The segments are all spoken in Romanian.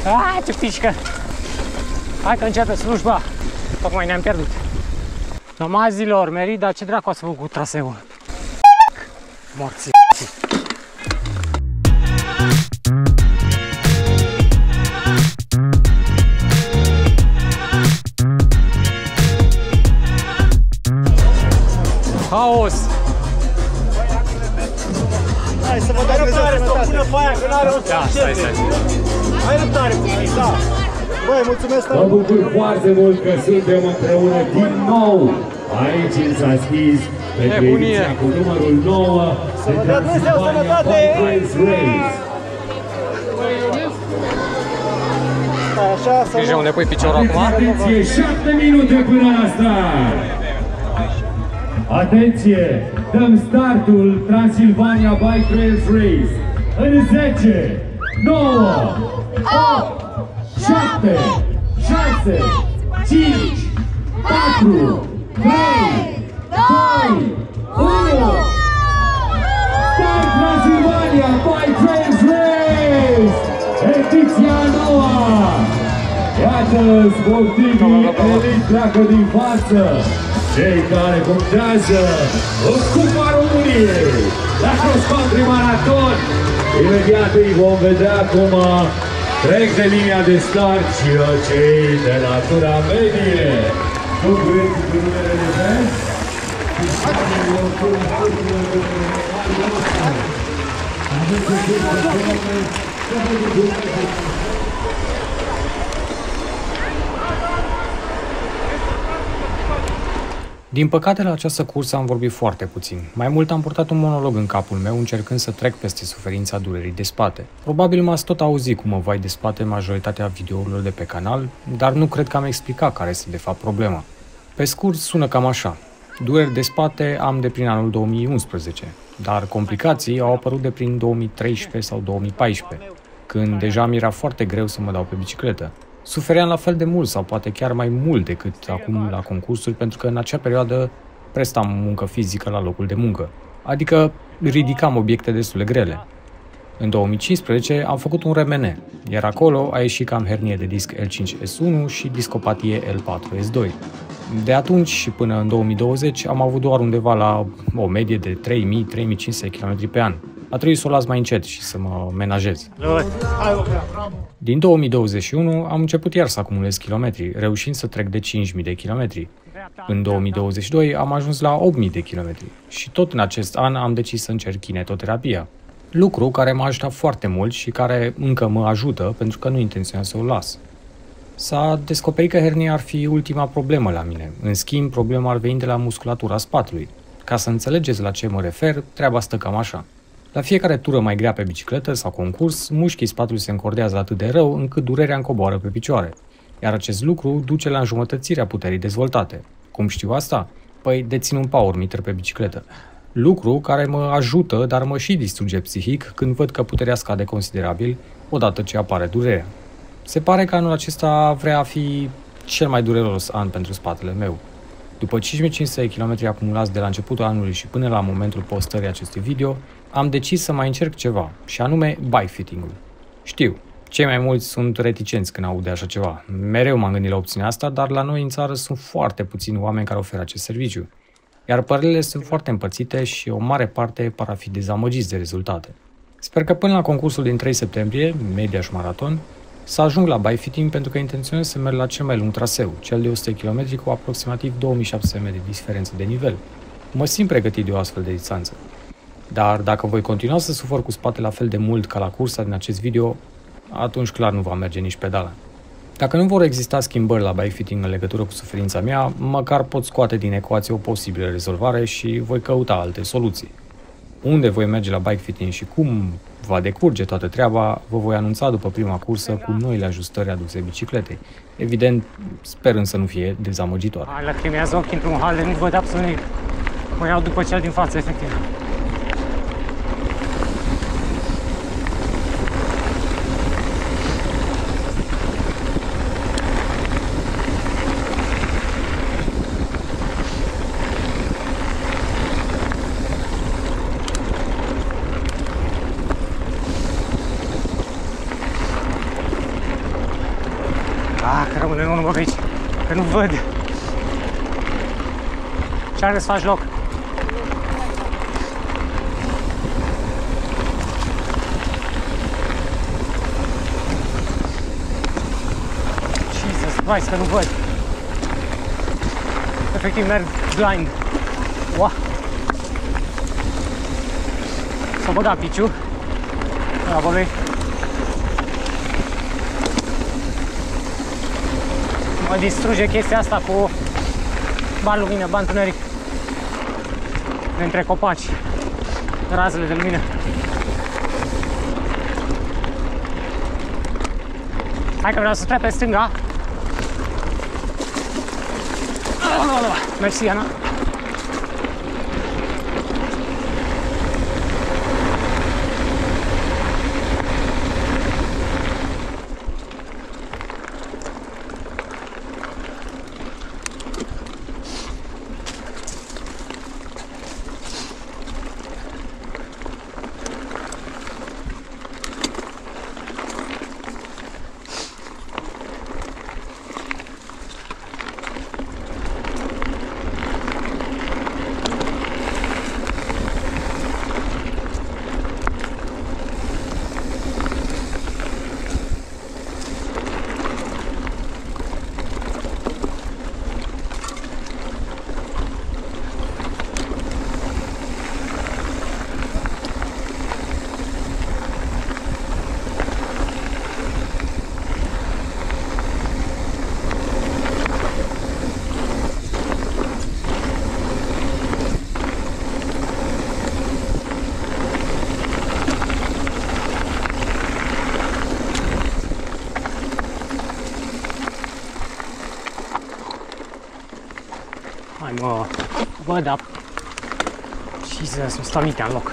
Ce pișcă! Hai că începe slujba. Tocmai ne-am pierdut. Nomazilor, Merida, ce dracu ați făcut cu traseul? Morții. Haos! Hai să vă dau răbdare, să o pună pe aia, că n-are o să stai. Hai răbdare puțin, da. Băi, mulțumesc. Mă bucur foarte mult că suntem împreună din nou aici în Saschis pentru ediția cu numărul 9 de Transilvania Bike Race. Așa, să nu... unde pui piciorul acum? Atenție, 7 minute până la start! Atenție! Dăm startul Transilvania Bike Trails Race în 10, 9, 8, 7, 6, 5, 4, 3, 2, 1! Start Transilvania Bike Trails Race! Ediția nouă! Iată sportivii elit pleacă din față! Cei care contează în Cupa României la cross country maraton. Imediat îi vom vedea cum trec de linia de start și cei de natura medie. Concurenții cu numele de vest. Din păcate, la această cursă am vorbit foarte puțin. Mai mult am purtat un monolog în capul meu, încercând să trec peste suferința durerii de spate. Probabil m-ați tot auzit cum mă vai de spate majoritatea videourilor de pe canal, dar nu cred că am explicat care este de fapt problema. Pe scurt, sună cam așa. Dureri de spate am de prin anul 2011, dar complicații au apărut de prin 2013 sau 2014, când deja mi era foarte greu să mă dau pe bicicletă. Sufeream la fel de mult sau poate chiar mai mult decât acum la concursuri, pentru că în acea perioadă prestam muncă fizică la locul de muncă, adică ridicam obiecte destul de grele. În 2015 am făcut un RMN, iar acolo a ieșit că am hernie de disc L5S1 și discopatie L4S2. De atunci și până în 2020 am avut doar undeva la o medie de 3000-3500 km pe an. A trebuit să o las mai încet și să mă menajez. Din 2021 am început iar să acumulez kilometri, reușind să trec de 5000 de kilometri. În 2022 am ajuns la 8000 de kilometri și tot în acest an am decis să încerc kinetoterapia. Lucru care m-a ajutat foarte mult și care încă mă ajută pentru că nu intenționez să o las. S-a descoperit că hernia ar fi ultima problemă la mine. În schimb, problema ar veni de la musculatura spatelui. Ca să înțelegeți la ce mă refer, treaba stă cam așa. La fiecare tură mai grea pe bicicletă sau concurs, mușchii spatelui se încordează atât de rău încât durerea încoboară pe picioare. Iar acest lucru duce la înjumătățirea puterii dezvoltate. Cum știu asta? Păi dețin un power meter pe bicicletă. Lucru care mă ajută, dar mă și distruge psihic când văd că puterea scade considerabil odată ce apare durerea. Se pare că anul acesta vrea fi cel mai dureros an pentru spatele meu. După 5500 km acumulați de la începutul anului și până la momentul postării acestui video, am decis să mai încerc ceva, și anume bike fitting-ul. Știu, cei mai mulți sunt reticenți când aud de așa ceva. Mereu m-am gândit la opțiunea asta, dar la noi în țară sunt foarte puțini oameni care oferă acest serviciu. Iar părerile sunt foarte împărțite și o mare parte par a fi dezamăgiți de rezultate. Sper că până la concursul din 3 septembrie, media și maraton, să ajung la bike fitting pentru că intenționez să merg la cel mai lung traseu, cel de 100 km cu aproximativ 2700 de diferență de nivel. Mă simt pregătit de o astfel de distanță. Dar dacă voi continua să sufăr cu spatele la fel de mult ca la cursa din acest video, atunci clar nu va merge nici pedala. Dacă nu vor exista schimbări la bike fitting în legătură cu suferința mea, măcar pot scoate din ecuație o posibilă rezolvare și voi căuta alte soluții. Unde voi merge la bike fitting și cum va decurge toată treaba, vă voi anunța după prima cursă cu noile ajustări aduse bicicletei. Evident, sper să nu fie dezamăgitor. Lacrimează ochii într-un hal de nu văd absolut nimic. Mă iau după cel din față, efectiv. rămâne în urmă pe aici, că nu văd. Ce are să faci loc? Jesus Christ, că nu văd. Efectiv merg blind. Ua! S-a băgat piciu. Bravo lui. Mă distruge chestia asta cu bani lumină, bani întuneric. Între copaci. Razele de lumină. Hai că vreau să trec pe stânga. Mersi, Ana. Hai mă, bă, da. Jesus, mi stau mintea în loc.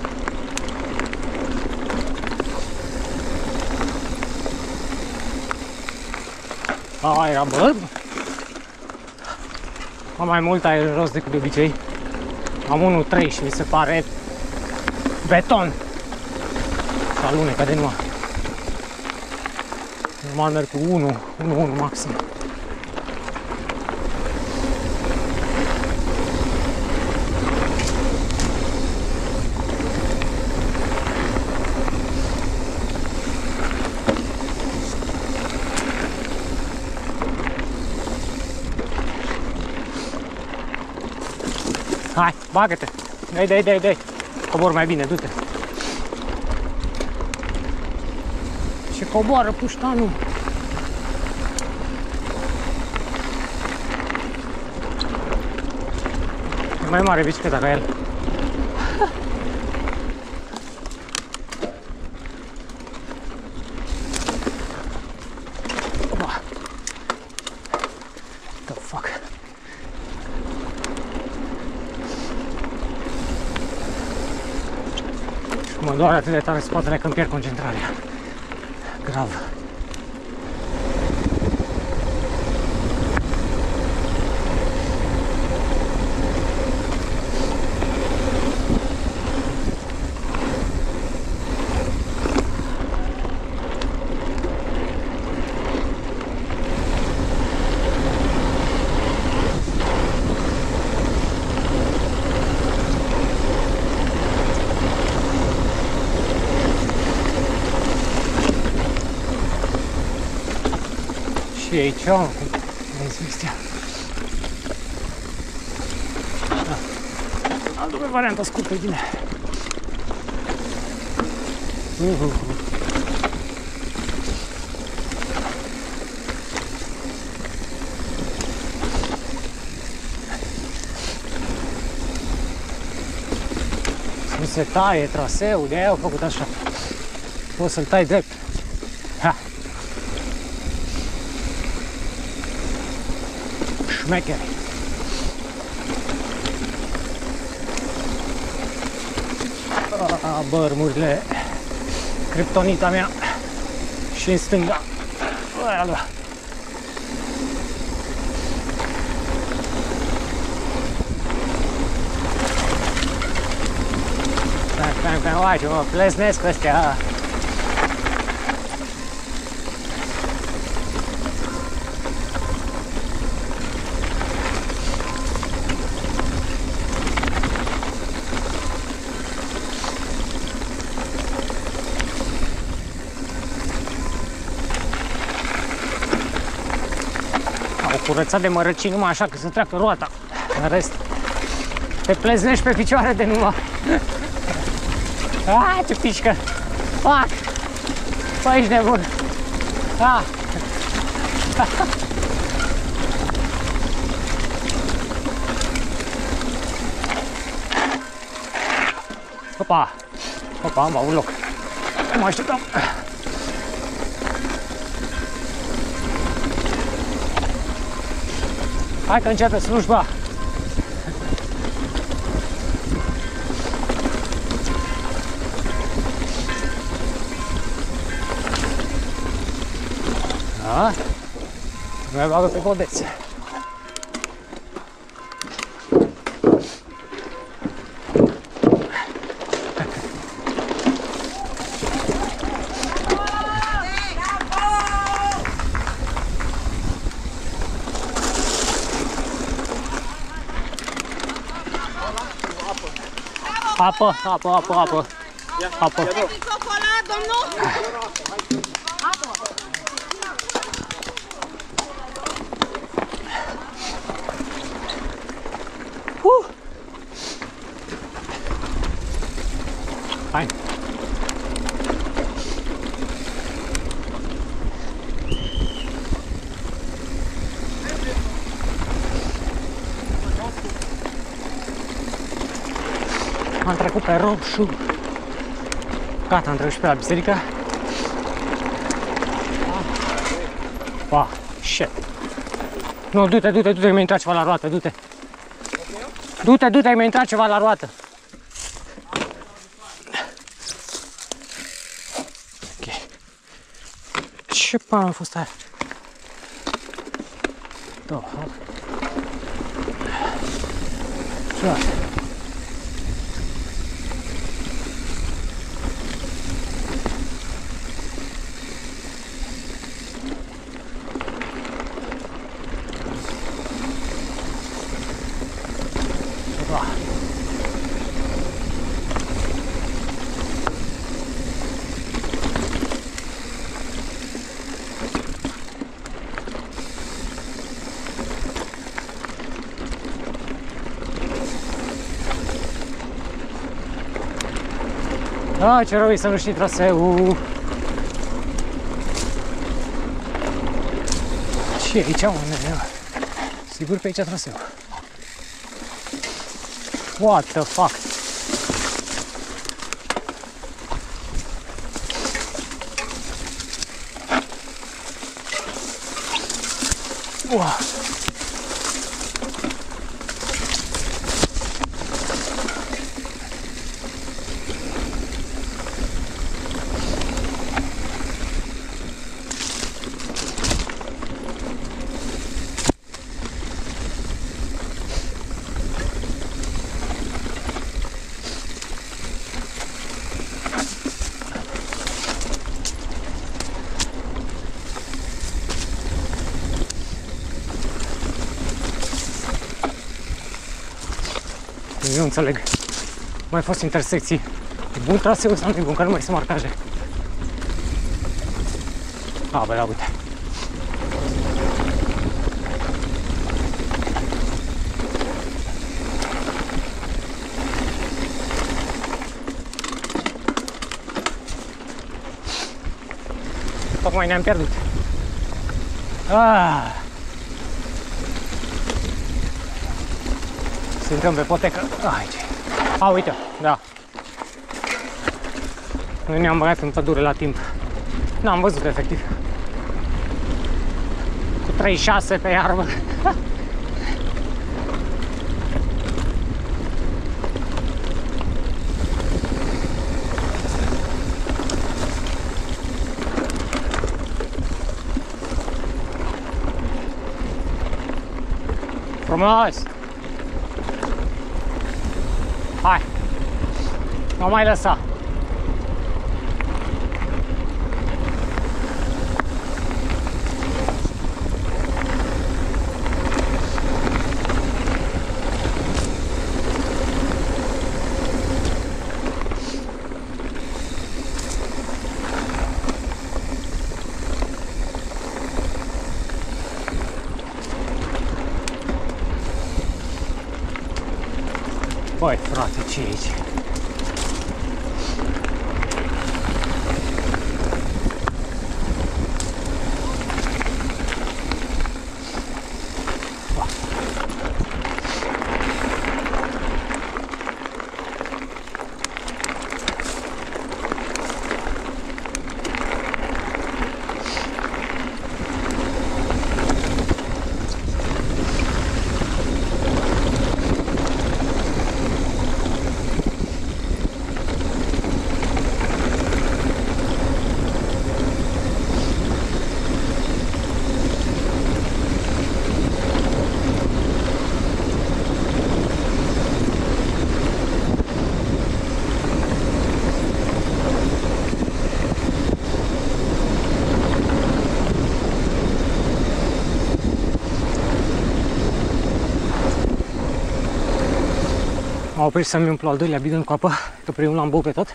Aia, bă. Am mai mult aer jos decât de obicei. Am 1.3 și mi se pare beton. Și alunecă de numai. Normal merg cu 1.1 maxim. Hai, bagă-te! Dai! Cobor mai bine, du-te! Ce coboară puștanul! E mai mare bicicleta ca el. The fuck? Mă doare atât de tare spatele că îmi pierd concentrarea. Grav. Și aici, vezi astea. Am doar varianta scurtă, bine. Nu se taie traseul, de aia au făcut așa. Poți să-l tai drept. Ha! Șmecheri. Bărmurile, criptonita mea și în stânga. Hai, ce mă plesnesc ăstea. curățat de mărăcini numai așa că să treacă roata. În rest, te pleznești pe picioare de numai. Ah, ce pișcă! Fac! Bă, ești nebun! Ah! Opa! Opa, am avut loc. Nu mă așteptam. Hai că începe slujba. Da? Mai bagă pe codețe. Apă, apă, apă, apă. Apă. Ciocolat, domnul? Hai. Am trecut pe roșu. Gata, am trecut și pe la biserică. Wow, shit. Nu, du-te, du-te, du-te, mi-a intrat ceva la roată, du-te. Du-te, du-te, mi-a intrat ceva la roată. Ok. Ce pană a fost aia? Da, ce asta? Ah, ce rău e să nu știi traseul. Ce e aici, unde? Sigur pe aici traseul. What the fuck? Wow. Eu nu înțeleg. Mai fost intersecții. E bun traseul sau nu e bun? Că nu mai sunt marcaje. A, bă, da, uite. Tocmai ne-am pierdut. Ah. Să intrăm pe potecă. Aici. A, uite, da. Noi ne-am băgat în pădure la timp. N-am văzut, efectiv. Cu 36 pe iarbă. Frumos! Hai! Nu mai lăsa! Băi, frate, ce e aici? M-am oprit să-mi umplu al doilea bidon cu apă, că primul l-am băut pe tot.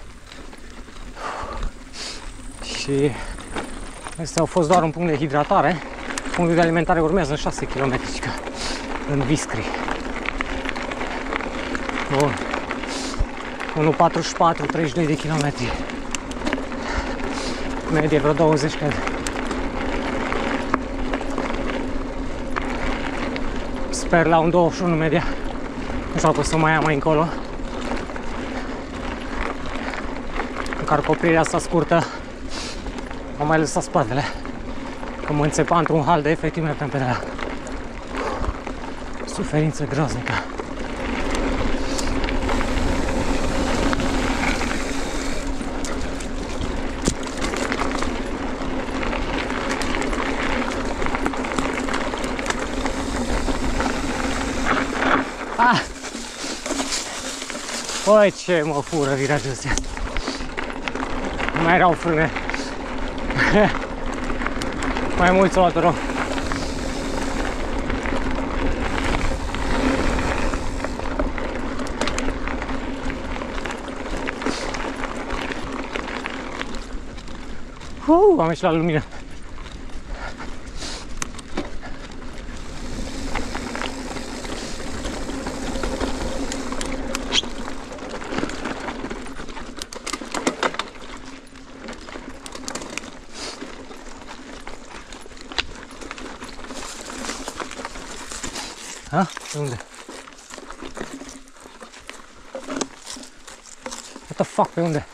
Și astea au fost doar un punct de hidratare. Punctul de alimentare urmează în 6 km, în Viscri. Bun. 1,44, 32 de kilometri. Medie vreo 20, cred. Sper la un 21 media. Nu știu dacă o să mai am mai încolo. Măcar cu oprirea asta scurtă am mai lăsat spatele. Că mă înțepa într-un hal de efectiv mergeam pe de-aia. Suferință groaznică. Ah! Băi, ce mă fură virajul ăsta. Nu mai erau frâne. Mai mult s-o luat rău. Am ieșit la lumină. Ha? Pe unde? What the fuck? Pe unde?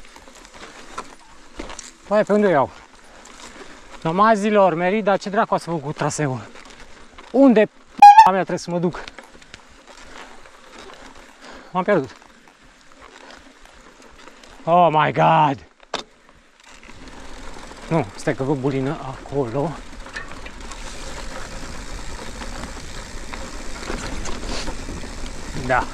Băi, pe unde o iau? Namazilor, Merida, ce dracu ați făcut cu traseul? Unde p***a mea trebuie să mă duc? M-am pierdut. Oh my god! Nu, stai că văd bulină acolo. Da.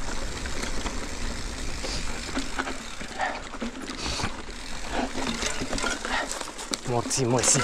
Morții măsii.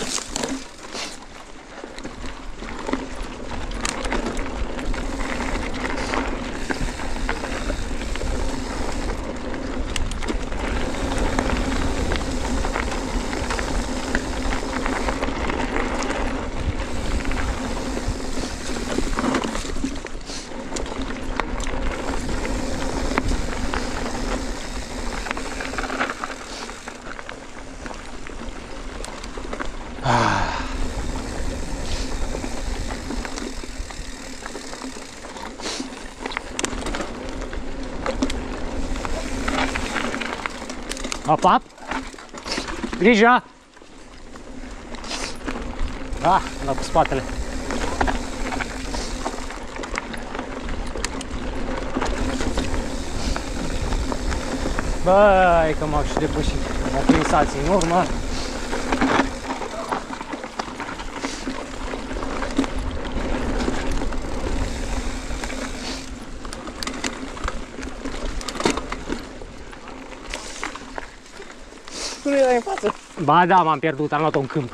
Hop, hop! Grijă! Da, am dat cu spatele. Băi, că m-au și depășit. M-au prins alții în urmă. Tu nu erai în față? Ba da, m-am pierdut, am luat-o în câmp.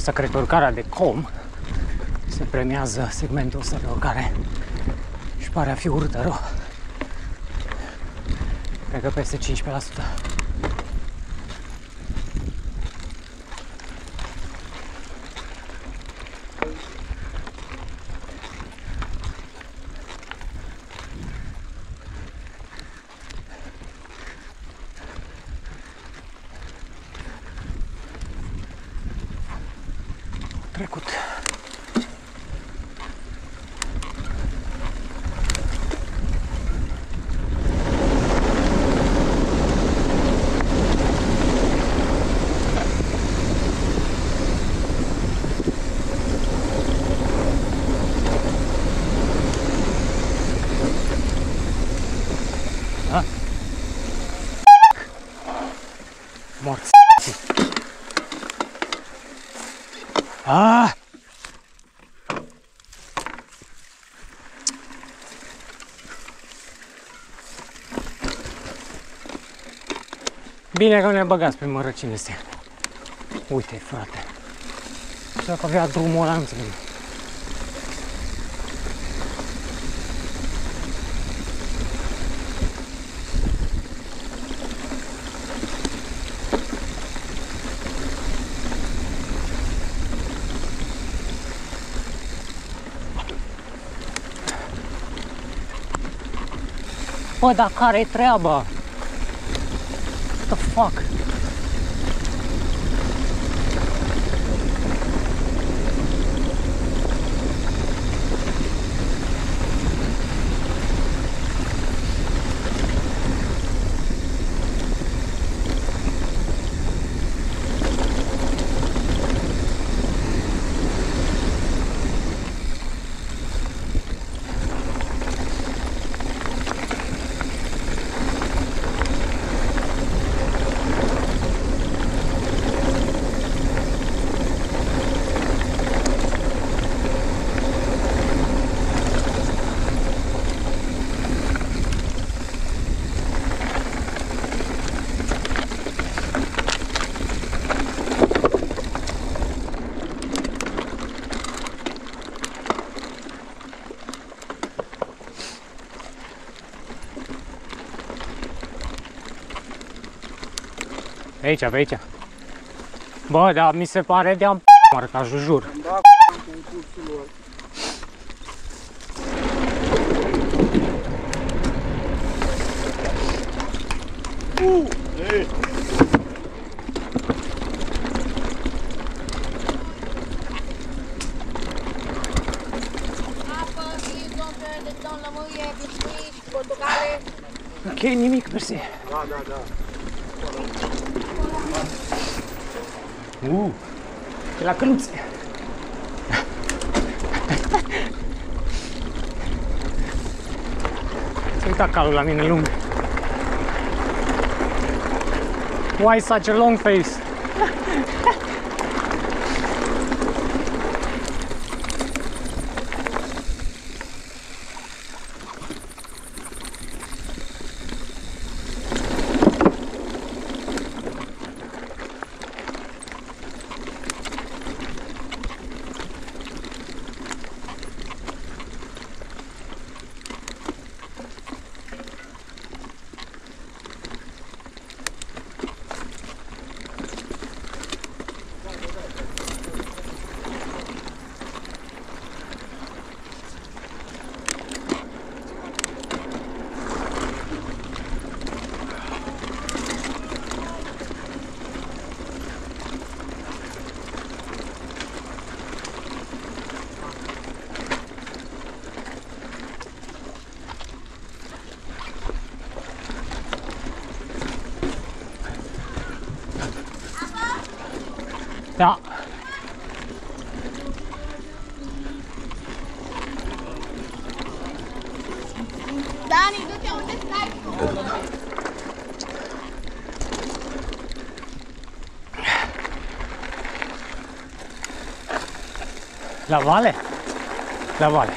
asta cred că urcarea de com se premiază segmentul ăsta de urcare și pare a fi urâtă rău. Cred că peste 15%. Trecut. Da? Morți. Ah! Bine că nu ne băgați pe mărăcini astea. Uite, frate. Dacă avea drumul ăla, nu înțeleg. Bă, dar care-i treaba? What the fuck? Aici, pe aici. Bă, dar mi se pare de-am marcajul, jur. Da, concursul lor. Ei. Apă, izontă, de ton, lămâie, biscuit, portocale. Ok, nimic, mersi. Da, da, da. E la căluțe. S-a uitat calul la mine lung. Why such a long face? Da. Dani, du-te unde stai tu? La vale? La vale.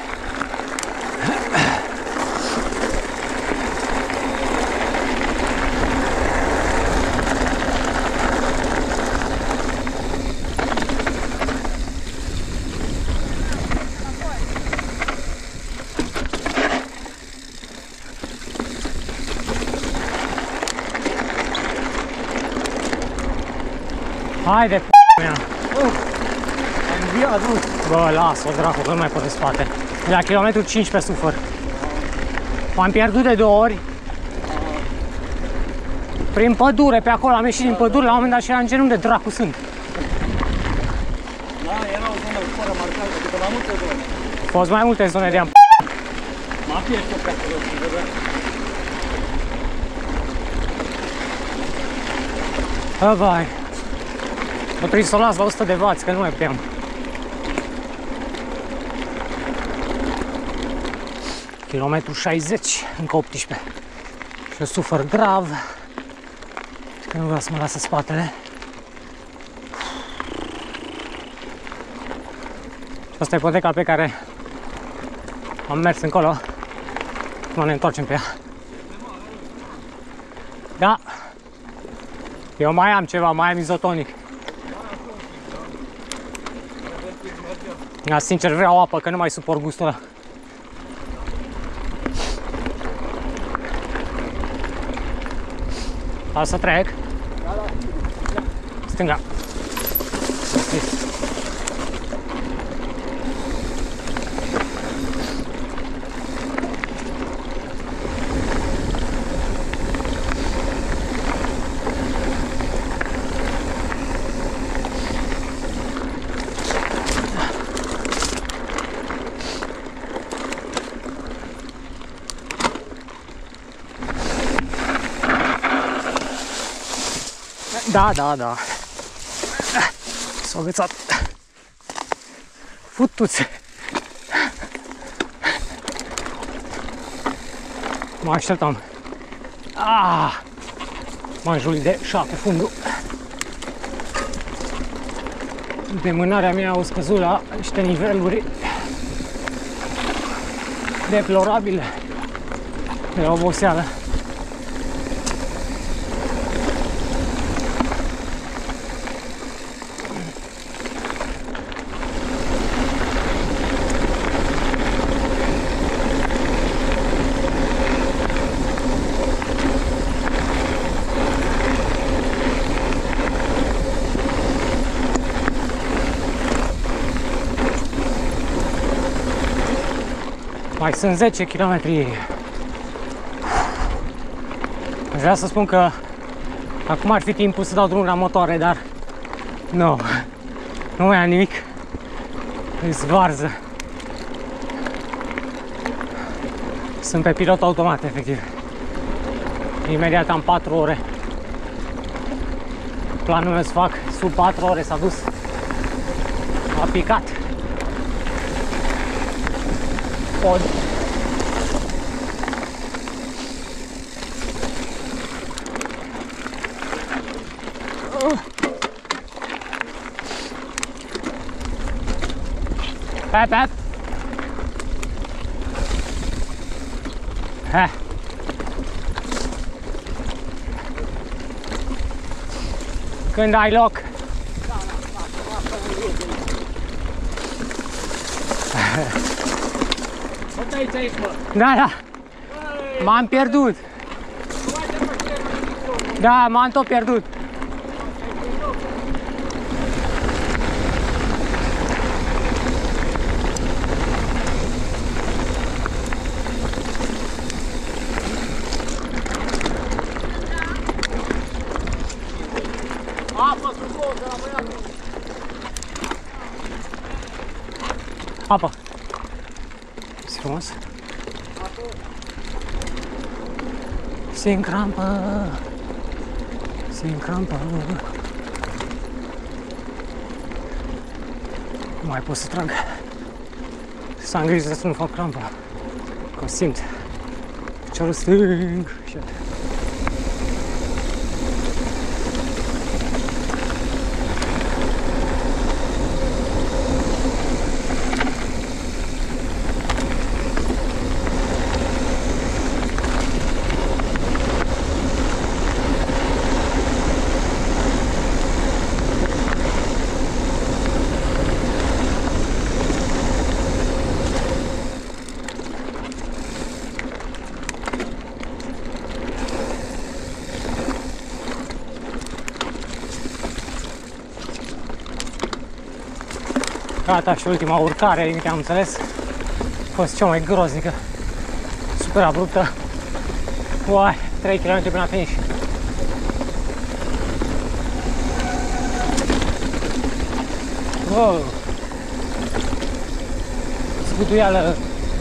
Haide, p***a mea. Am înviat, nu? Bă, las-o, dracu, că nu mai pot de spate. De la kilometru 5 pe sufăr. M-am pierdut de 2 ori. Prin pădure, pe acolo, am ieșit din pădure, la un moment dat și eram în genunchi de dracu sunt. Da, era o zonă fără marcare, adică la multe zone. Au fost mai multe zone de am. M-a pierdut pe acolo, Bă, bai. Mă trebuie să o las la 100 de W, că nu mai puteam. Kilometru 60, încă 18. Și eu sufăr grav. Că nu vreau să mă lasă spatele. Și asta e poteca pe care am mers încolo. Acum ne întoarcem pe ea. Da. Eu mai am ceva, mai am izotonic. Da, sincer vreau apă, că nu mai suport gustul ăla. O să trec. Stânga. Da, da, da. S-a agățat. Futuți. Mă așteptam. Mă înjuri de 7 fundul. Demânarea mea au scăzut la niște niveluri deplorabile de oboseală. Mai sunt 10 km. Vreau să spun că acum ar fi timpul să dau drumul la motoare, dar nu mai am nimic. Îți varză. Sunt pe pilot automat, efectiv. Imediat am 4 ore. Planul meu să fac sub 4 ore, s-a dus. A picat. Pod. Pep. Ha. Când ai loc. Da. M-am pierdut. Da, m-am tot pierdut. Apă. E frumos. Se încrampă. Nu mai pot să trag. Să am grijă să nu fac crampă. Că simt piciorul stâng. Gata, și ultima urcare, din câte am înțeles, a fost cea mai groznică. Super abruptă. Uai, 3 km până la finish. Wow! Zguduială!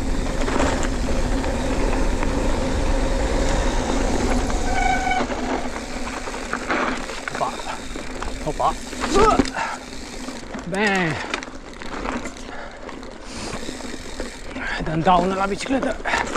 Opa! Opa! Bine! Dăm daună la bicicletă!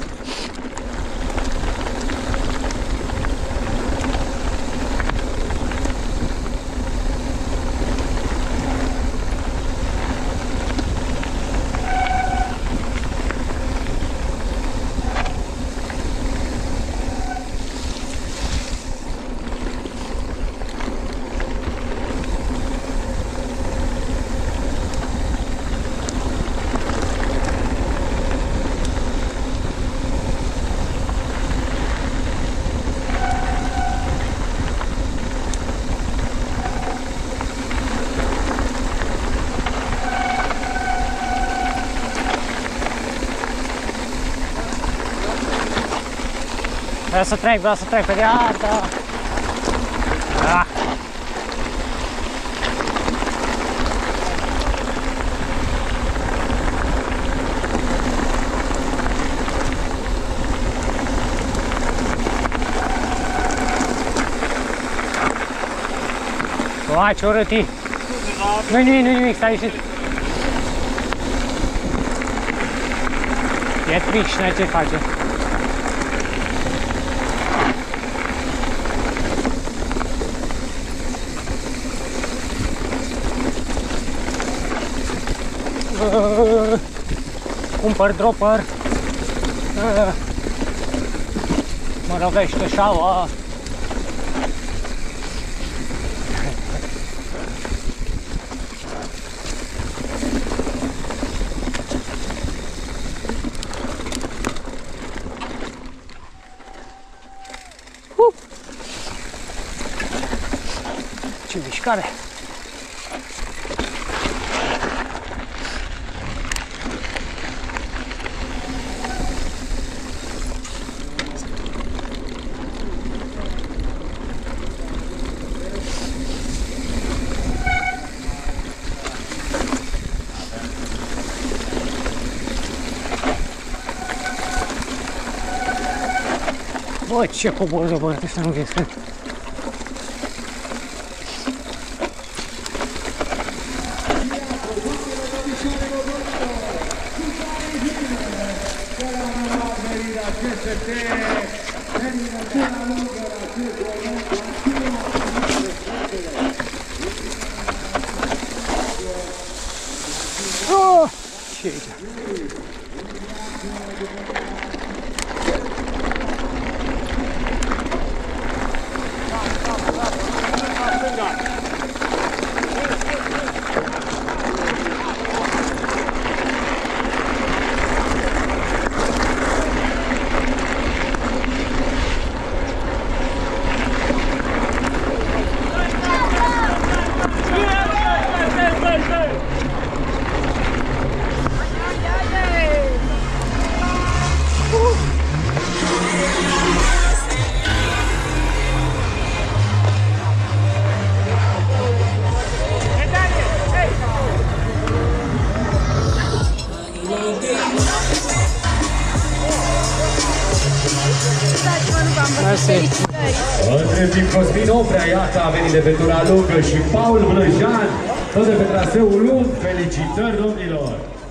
Vreau să trec pe dreapta. Ah. Uai, ce urât e. Nu-i nimic, stai liniștit. E trist, n-ai ce face. Cumpăr dropper. Mă lovește șaua. Ce mișcare! Bă, ce coboră, bă, ăștia nu vezi, cred. Oh, ce aici? Între timp, Cosmin Oprea, iată, a venit de pe tura lungă și Paul Blăjan, tot de pe traseul lung. Felicitări, domnilor!